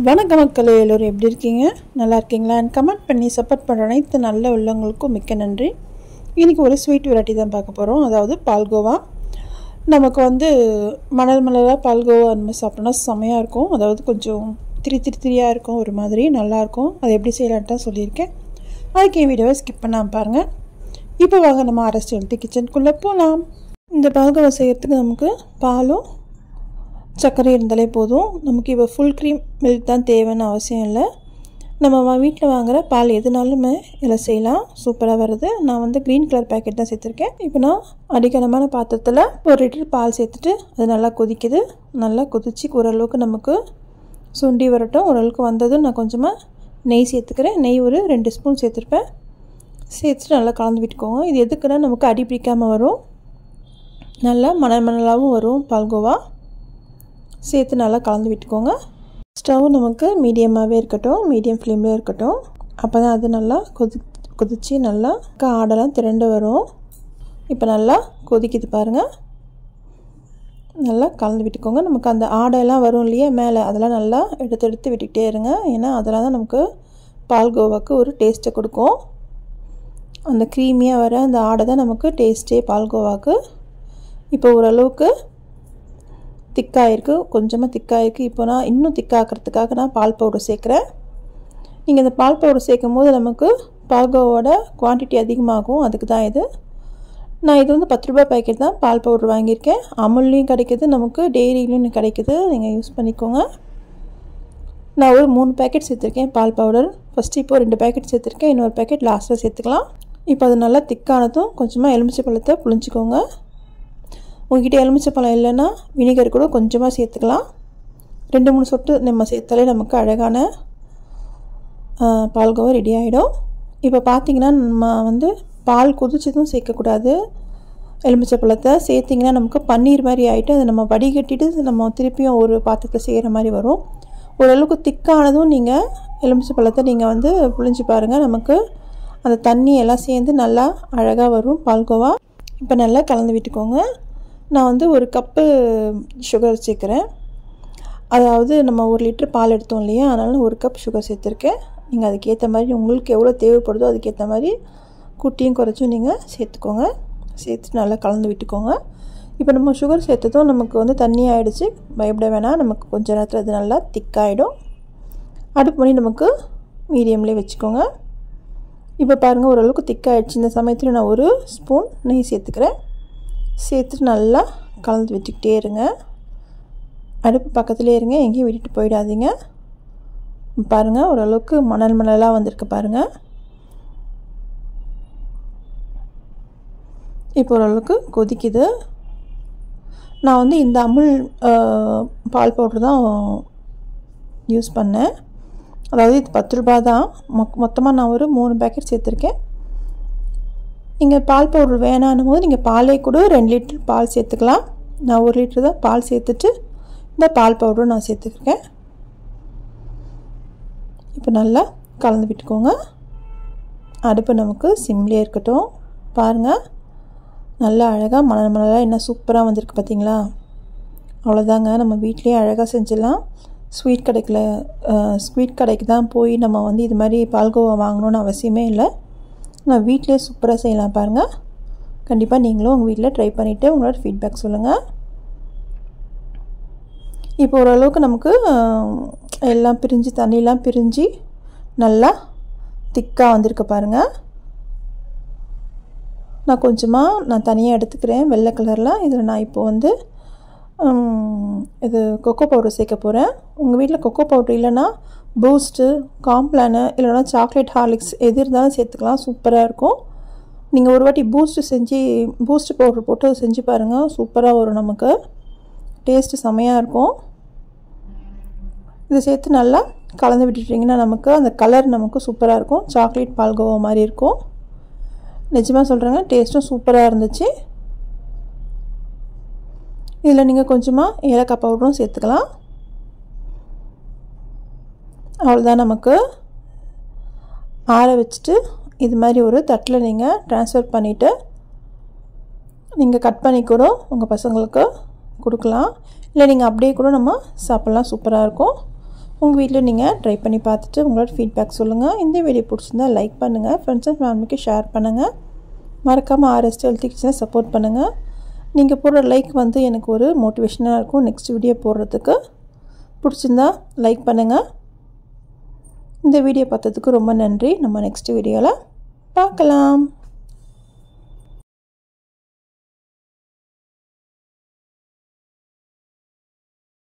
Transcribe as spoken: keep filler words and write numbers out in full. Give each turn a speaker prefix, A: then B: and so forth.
A: வணக்கம் மக்களே, எல்லோரும் எப்படி இருக்கீங்க? நல்லா இருக்கீங்களா? அண்ட் கமெண்ட் பண்ணி சப்போர்ட் பண்ணுற அனைத்து நல்ல உள்ளவங்களுக்கும் மிக்க நன்றி. இன்றைக்கி ஒரு ஸ்வீட் வெரைட்டி தான் பார்க்க போகிறோம். அதாவது பால்கோவா. நமக்கு வந்து மணல் மணலாக பால்கோவா அந்த மாதிரி சாப்பிட்டோன்னா செம்மையாக இருக்கும். அதாவது கொஞ்சம் திரி திரி திரியாக இருக்கும், ஒரு மாதிரி நல்லாயிருக்கும். அதை எப்படி செய்யலான்ட்டு தான் சொல்லியிருக்கேன். அதுக்கு என் வீடியோவை ஸ்கிப் பண்ணாமல் பாருங்கள். இப்போ வாங்க நம்ம அரஸ்ட் ஹெல்த்தி கிச்சனுக்குள்ளே போகலாம். இந்த பால்கோவா செய்கிறதுக்கு நமக்கு பாலும் சர்க்கரை இருந்தாலே போதும். நமக்கு இப்போ ஃபுல் க்ரீம் மில்க் தான் தேவைன்னு அவசியம் இல்லை. நம்ம வீட்டில் வாங்குகிற பால் எதுனாலுமே இதில் செய்யலாம், சூப்பராக வருது. நான் வந்து க்ரீன் கலர் பேக்கெட் தான் சேர்த்துருக்கேன். இப்போ நான் அடிக்கனமான பாத்திரத்தில் ஒரு லிட்டர் பால் சேர்த்துட்டு அது நல்லா கொதிக்குது. நல்லா கொதிச்சு ஓரளவுக்கு நமக்கு சுண்டி வரட்டும். ஓரளவுக்கு வந்ததும் நான் கொஞ்சமாக நெய் சேர்த்துக்கிறேன். நெய் ஒரு ரெண்டு ஸ்பூன் சேர்த்துருப்பேன். சேர்த்துட்டு நல்லா கலந்து விட்டுக்கோங்க. இது எதுக்குன்னா நமக்கு அடி பிடிக்காமல் வரும், நல்லா மணல் மணலாகவும் வரும் பால்கோவா. சேர்த்து நல்லா கலந்து விட்டுக்கோங்க. ஸ்டவ் நமக்கு மீடியமாகவே இருக்கட்டும், மீடியம் ஃப்ளேமில் இருக்கட்டும். அப்போ தான் அது நல்லா கொதி கொதித்து நல்லா ஆடெல்லாம் திரண்டு வரும். இப்போ நல்லா கொதிக்குது பாருங்கள். நல்லா கலந்து விட்டுக்கோங்க. நமக்கு அந்த ஆடையெல்லாம் வரும் இல்லையா மேலே, அதெல்லாம் நல்லா எடுத்து எடுத்து விட்டுக்கிட்டே இருங்க. ஏன்னா அதெல்லாம் தான் நமக்கு பால்கோவாவுக்கு ஒரு டேஸ்ட்டை கொடுக்கும். அந்த க்ரீமியாக வர அந்த ஆடை தான் நமக்கு டேஸ்ட்டே பால்கோவாவுக்கு. இப்போ ஓரளவுக்கு திக்காயிருக்கு, கொஞ்சமாக திக்காயிருக்கு. இப்போ நான் இன்னும் திக்காக்கிறதுக்காக நான் பால் பவுடர் சேர்க்குறேன். நீங்கள் இந்த பால் பவுடர் சேர்க்கும் போது நமக்கு பால்கோவோட குவான்டிட்டி அதிகமாகும், அதுக்கு தான் இது. நான் இது வந்து பத்து ரூபாய் பேக்கெட் தான் பால் பவுடர் வாங்கியிருக்கேன். அமுல்லையும் கிடைக்கிது, நமக்கு டெய்ரியிலையும் கிடைக்கிது, நீங்கள் யூஸ் பண்ணிக்கோங்க. நான் ஒரு மூணு பேக்கெட் சேர்த்துருக்கேன் பால் பவுடர். ஃபஸ்ட்டு இப்போது ரெண்டு பேக்கெட் சேர்த்துருக்கேன், இன்னொரு பேக்கெட் லாஸ்ட்டில் சேர்த்துக்கலாம். இப்போ அது நல்லா திக்கானதும் கொஞ்சமாக எலுமிச்சை பழத்தை புளிஞ்சிக்கோங்க. உங்கள்கிட்ட எலுமிச்சை பழம் இல்லைன்னா வினிகர் கூட கொஞ்சமாக சேர்த்துக்கலாம். ரெண்டு மூணு சொட்டு நம்ம சேர்த்தாலே நமக்கு அழகான பால்கோவா ரெடி ஆகிடும். இப்போ பார்த்திங்கன்னா நம்ம வந்து பால் கொதிச்சதும் சேர்க்கக்கூடாது. எலுமிச்சை பழத்தை சேர்த்திங்கன்னா நமக்கு பன்னீர் மாதிரி ஆகிட்டு அதை நம்ம வடிகட்டிட்டு நம்ம திருப்பியும் ஒரு பாத்திரத்தை செய்கிற மாதிரி வரும். ஓரளவுக்கு திக்கானதும் நீங்கள் எலுமிச்சை பழத்தை நீங்கள் வந்து புளிஞ்சு பாருங்கள். நமக்கு அந்த தண்ணி எல்லாம் சேர்ந்து நல்லா அழகாக வரும் பால்கோவா. இப்போ நல்லா கலந்து விட்டுக்கோங்க. நான் வந்து ஒரு கப்பு சுகர் சேர்க்குறேன். அதாவது நம்ம ஒரு லிட்டர் பால் எடுத்தோம் இல்லையா, அதனால் ஒரு கப் சுகர் சேர்த்துருக்கேன். நீங்கள் அதுக்கேற்ற மாதிரி உங்களுக்கு எவ்வளோ தேவைப்படுதோ அதுக்கேற்ற மாதிரி குட்டியும் குறைச்சும் நீங்கள் சேர்த்துக்கோங்க. சேர்த்துட்டு நல்லா கலந்து விட்டுக்கோங்க. இப்போ நம்ம சுகர் சேர்த்ததும் நமக்கு வந்து தண்ணி ஆகிடுச்சு, பயப்பட வேணாம். நமக்கு கொஞ்சம் நேரத்தில் அது நல்லா திக்காகிடும். அடுப்பு பண்ணி நமக்கு மீடியம்லேயே வச்சுக்கோங்க. இப்போ பாருங்கள் ஓரளவுக்கு திக்காகிடுச்சு. இந்த சமயத்தில் நான் ஒரு ஸ்பூன் நெய் சேர்த்துக்கிறேன். சேர்த்துட்டு நல்லா கலந்து விட்டுக்கிட்டே இருங்க. அடுப்பு பக்கத்துலேயே இருங்க, எங்கேயும் விட்டுட்டு போயிடாதீங்க. பாருங்கள் ஓரளவுக்கு மணல் மணலாக வந்திருக்கு பாருங்கள். இப்போ ஓரளவுக்கு கொதிக்குது. நான் வந்து இந்த அமுல் பால் பவுடர் தான் யூஸ் பண்ணேன். அதாவது இது பத்து ரூபா தான். மொ மொத்தமாக நான் ஒரு மூணு பேக்கெட் சேர்த்துருக்கேன். நீங்கள் பால் பவுடர் வேணான்னும் போது நீங்கள் பாலே கூட ரெண்டு லிட்டர் பால் சேர்த்துக்கலாம். நான் ஒரு லிட்டர் தான் பால் சேர்த்துட்டு இந்த பால் பவுடரும் நான் சேர்த்துருக்கேன். இப்போ நல்லா கலந்து விட்டுக்கோங்க. அடுப்பு நமக்கு சிம்லேயே இருக்கட்டும். பாருங்கள் நல்லா அழகாக மணல் மணலாக என்ன சூப்பராக வந்திருக்கு பார்த்தீங்களா? அவ்வளோதாங்க, நம்ம வீட்லேயே அழகாக செஞ்சிடலாம். ஸ்வீட் கடைக்கில் ஸ்வீட் கடைக்கு தான் போய் நம்ம வந்து இது மாதிரி பால்கோவா வாங்கணுன்னு அவசியமே இல்லை. நான் வீட்டிலே சூப்பராக செய்யலாம் பாருங்கள். கண்டிப்பாக நீங்களும் உங்கள் வீட்டில் ட்ரை பண்ணிவிட்டு உங்களோட ஃபீட்பேக் சொல்லுங்கள். இப்போ ஓரளவுக்கு நமக்கு எல்லாம் பிரிஞ்சு தண்ணியெலாம் பிரிஞ்சு நல்லா திக்காக வந்திருக்கு பாருங்கள். நான் கொஞ்சமாக நான் தனியாக எடுத்துக்கிறேன் வெள்ளை கலரில். இதில் நான் இப்போ வந்து இது கொக்கோ பவுடர் சேர்க்க போகிறேன். உங்கள் வீட்டில் கொக்கோ பவுடர் இல்லைன்னா பூஸ்ட்டு, காம்ப்ளானு இல்லைனா சாக்லேட் ஹார்லிக்ஸ் எது இருந்தாலும் சேர்த்துக்கலாம், சூப்பராக இருக்கும். நீங்கள் ஒரு வாட்டி பூஸ்ட்டு செஞ்சு பூஸ்ட் பவுடர் போட்டு செஞ்சு பாருங்கள், சூப்பராக வரும், நமக்கு டேஸ்ட்டு செமையாக இருக்கும். இதை சேர்த்து நல்லா கலந்து விட்டுட்டிங்கன்னா நமக்கு அந்த கலர் நமக்கு சூப்பராக இருக்கும். சாக்லேட் பால்கோவா மாதிரி இருக்கும். நிஜமாக சொல்கிறேங்க, டேஸ்ட்டும் சூப்பராக இருந்துச்சு. இதில் நீங்கள் கொஞ்சமாக ஏலக்காய் பவுடரும் சேர்த்துக்கலாம். அவ்வளோதான், நமக்கு ஆற வச்சுட்டு இது மாதிரி ஒரு தட்டில் நீங்கள் ட்ரான்ஸ்ஃபர் பண்ணிவிட்டு நீங்கள் கட் பண்ணி கூட உங்கள் பசங்களுக்கு கொடுக்கலாம். இல்லை நீங்கள் அப்படியே கூட நம்ம சாப்பிட்லாம், சூப்பராக இருக்கும். உங்கள் வீட்டில் நீங்கள் ட்ரை பண்ணி பார்த்துட்டு உங்களோட ஃபீட்பேக் சொல்லுங்கள். இந்த வீடியோ பிடிச்சிருந்தால் லைக் பண்ணுங்கள், ஃப்ரெண்ட்ஸ் அண்ட் ஃபேமிலிக்கு ஷேர் பண்ணுங்கள். மறக்காமல் ஆர்எஸ்டி ஹெல்த்தி கிச்சனை சப்போர்ட் பண்ணுங்கள். நீங்கள் போடுற லைக் வந்து எனக்கு ஒரு மோட்டிவேஷனாக இருக்கும் நெக்ஸ்ட் வீடியோ போடுறதுக்கு. பிடிச்சிருந்தா லைக் பண்ணுங்கள். இந்த வீடியோ பார்த்ததுக்கு ரொம்ப நன்றி. நம்ம நெக்ஸ்ட் வீடியோவில் பார்க்கலாம்.